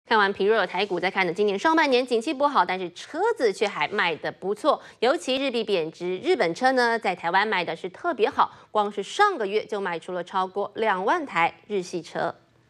看完疲弱的台股，再看呢，今年上半年景气不好，但是车子却还卖得不错。尤其日币贬值，日本车呢在台湾卖的是特别好，光是上个月就卖出了超过2万台日系车。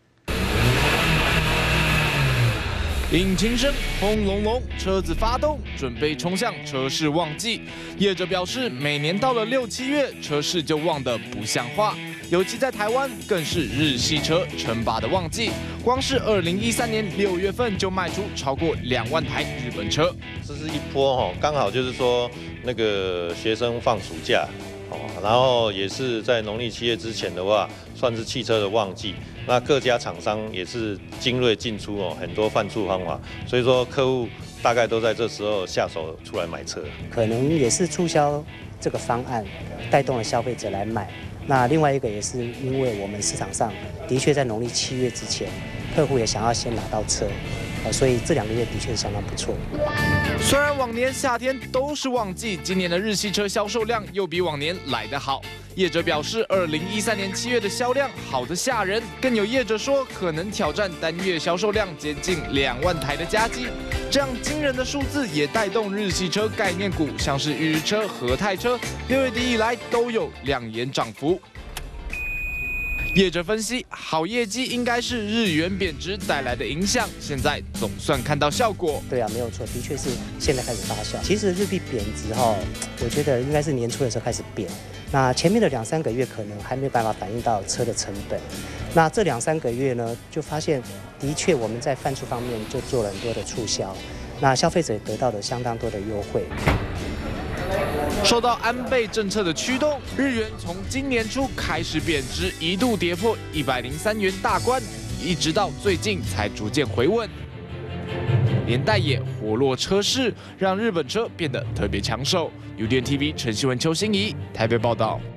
引擎声轰隆隆，车子发动，准备冲向车市旺季。业者表示，每年到了6、7月，车市就旺得不像话。尤其在台湾，更是日系车称霸的旺季。光是2013年6月份就卖出超过2万台日本车。 这是一波哈，刚好就是说那个学生放暑假，然后也是在农历7月之前的话，算是汽车的旺季。 那各家厂商也是精锐进出哦，很多犯错方法，所以说客户大概都在这时候下手出来买车。 可能也是促销这个方案带动了消费者来买。那另外一个也是因为我们市场上的确在农历7月之前，客户也想要先拿到车，所以这2个月的确是相当不错。 虽然往年夏天都是旺季，今年的日系车销售量又比往年来得好。业者表示，2013年7月的销量好得吓人，更有业者说可能挑战单月销售量接近2万台的佳绩。这样惊人的数字也带动日系车概念股，像是日车、和泰车，6月底以来都有亮眼涨幅。 业者分析，好业绩应该是日元贬值带来的影响，现在总算看到效果。 对啊，没有错，的确是现在开始发酵。其实日币贬值我觉得应该是年初的时候开始贬，那前面的2、3个月可能还没有办法反映到车的成本。那这2、3个月呢，就发现的确我们在贩出方面就做了很多的促销，那消费者也得到了相当多的优惠。 受到安倍政策的驱动，日元从今年初开始贬值，一度跌破103元大关，一直到最近才逐渐回稳。连带也活络车市，让日本车变得特别抢手。UDN TV 陈希文、邱心怡台北报道。